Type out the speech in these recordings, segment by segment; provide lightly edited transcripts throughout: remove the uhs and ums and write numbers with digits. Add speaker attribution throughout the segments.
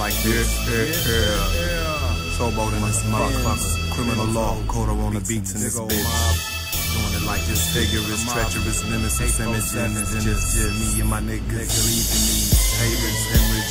Speaker 1: like this. Showboat in this motherfucker. Criminal law, Kodo on the beats in this bitch. Doing it like this vigorous, treacherous, nemesis image, and it's just me and my niggas leaving me. Havens,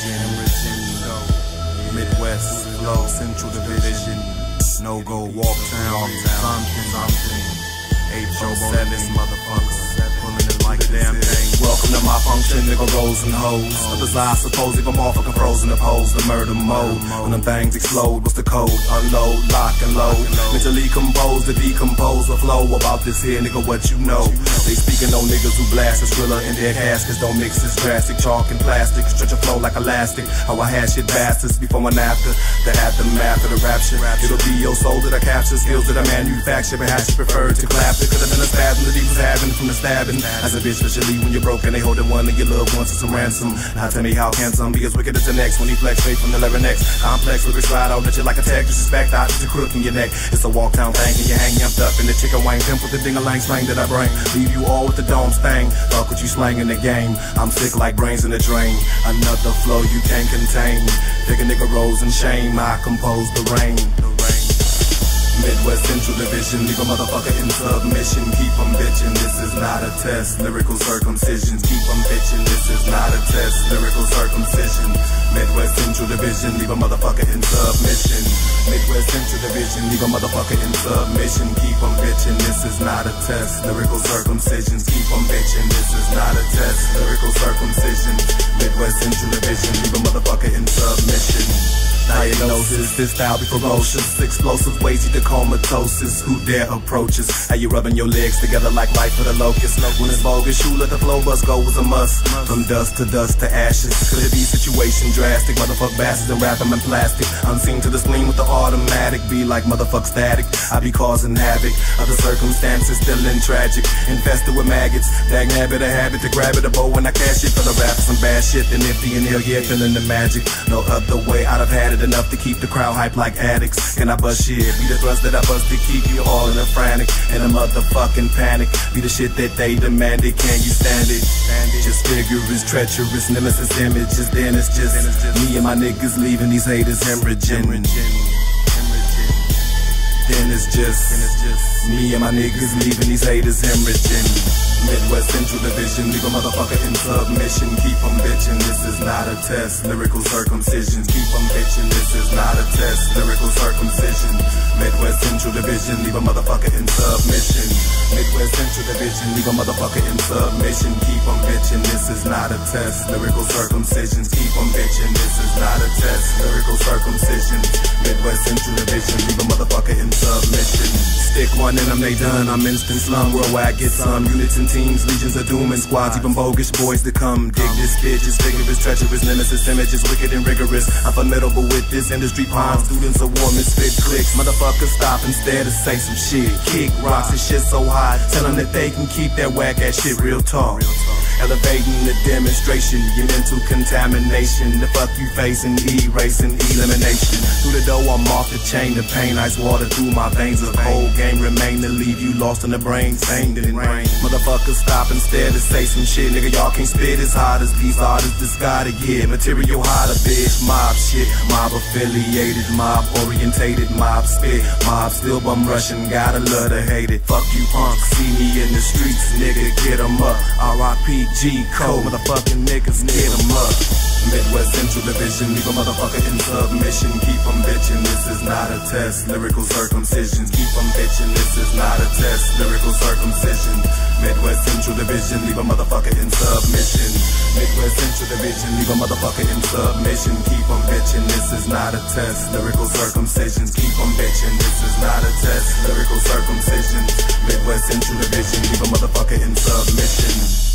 Speaker 1: hemorrhaging, Midwest, flow, Central Division, no go, walk town, something. 807, motherfucker, pulling it like a damn thing. Welcome to my function, nigga, rolls and hoes. Others I suppose if I'm motherfucking frozen opposed to murder mode. When them things explode, what's the code? Unload, lock and load. Mentally composed to decompose a flow about this here, nigga, what you know. They speaking on niggas who blast a thriller in their caskets. Don't mix this drastic, chalk and plastic. Stretch a flow like elastic. How I had shit bastards before and after. The aftermath of the rapture. It'll be your soul that I capture. Skills that I manufacture. Perhaps you prefer to clap it. Could've been a spasm that he was having from the stabbing. As a bitch, especially when you're broken, they holding one of your loved ones as some ransom. Now tell me how can some be as wicked as the next when he flex straight from the larynx. Complex lyrics ride out at you like a tech. Disrespect out to crook in your neck. It's a walk town thing and you hang yumped up in the chicken wang pimp with the ding-a-lang slang that I bring. Leave you all with the dome stain. Fuck what you slang in the game. I'm sick like brains in a drain. Another flow you can't contain. Take a nigga rose and shame. I compose the rain. Midwest Central Division, leave a motherfucker in submission. Keep 'em bitchin', this is not a test. Lyrical circumcisions, keep 'em bitchin', this is not a test. Lyrical circumcision. Midwest Central Division, leave a motherfucker in submission. Midwest Central Division, leave a motherfucker in submission. Keep 'em bitchin', this is not a test. Lyrical circumcisions, keep 'em bitchin', this is not a test. Lyrical circumcision. Midwest Central Division, leave a motherfucker in submission. Diagnosis, this style be ferocious. Explosive ways to comatosis. Who dare approach us? How you rubbing your legs together like life for the locust? When it's bogus, you let the flow bus go was a must. From dust to ashes. Could it be situation drastic? Motherfuck bastards and wrap them in plastic. Unseen to the spleen with the automatic. Be like motherfuck static. I be causing havoc. Other circumstances still in tragic. Infested with maggots. Dag habit a habit to grab it a bow when I cash it for the rap. Some bad shit then empty and ill, yeah, feeling the magic. No other way I'd have had it enough to keep the crowd hype like addicts. Can I bust shit? Be the thrust that I bust to keep you all in a frantic and a motherfucking panic. Be the shit that they demanded. Can you stand it? Just vigorous, treacherous, nemesis images. Then it's just me and my niggas leaving these haters hemorrhaging. Then it's just me and my niggas leaving these haters hemorrhaging. Midwest Central Division, leave a motherfucker in submission. Keep 'em bitchin', this is not a test. Lyrical circumcisions, keep 'em bitchin', this is not a test. Lyrical circumcision. Midwest Central Division, leave a motherfucker in submission. Midwest Central Division, leave a motherfucker in submission. Keep 'em bitchin', this is not a test. Lyrical circumcisions, keep 'em bitchin', this is not a test. Lyrical circumcisions. Midwest Central Division, leave a motherfucker in submission. Stick one in them, they done. I'm instant slum, worldwide get some. Units and teams, legions of doom and squads, even bogus boys to come. Dig this bitch, it's vigorous, treacherous, nemesis images, wicked and rigorous. I'm formidable with this industry pond. Students of war, misfit clicks. Motherfuckers stop instead to say some shit. Kick rocks, this shit so hot. Tell them that they can keep that whack ass shit real talk. Elevating the demonstration, your mental contamination. The fuck you facing, erasing, elimination. Through the door, I'm off the chain. The pain, ice water through my veins. A cold game remain to leave you lost in the brain. Same didn't rain. Motherfuckers stop instead to say some shit. Nigga, y'all can't spit as hard as these artists discarded. Yeah, material hotter, bitch. Mob shit, mob affiliated, mob orientated, mob spit. Mob still bum rushing, gotta love to hate it. Fuck you punks, see me in the streets, nigga, get 'em up. R.I.P. G code, motherfucking niggas, get 'em up. Midwest Central Division, leave a motherfucker in submission. Keep 'em bitchin', this is not a test. Lyrical circumcisions, keep 'em bitchin', this is not a test. Lyrical circumcision. Midwest Central Division, leave a motherfucker in submission. Midwest Central Division, leave a motherfucker in submission. Keep 'em bitchin', this is not a test. Lyrical circumcisions, keep 'em bitchin', this is not a test. Lyrical circumcision. Midwest Central Division, leave a motherfucker in submission.